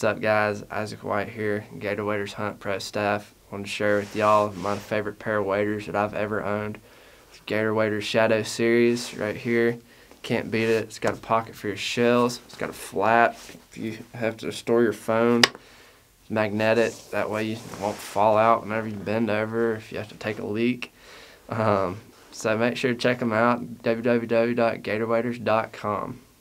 What's up, guys? Isaac White here, Gator Waders Hunt Pro staff. I wanted to share with y'all my favorite pair of waders that I've ever owned. It's Gator Waders Shadow Series right here. Can't beat it. It's got a pocket for your shells. It's got a flap if you have to store your phone. It's magnetic. That way you won't fall out whenever you bend over if you have to take a leak. So make sure to check them out, www.gatorwaders.com.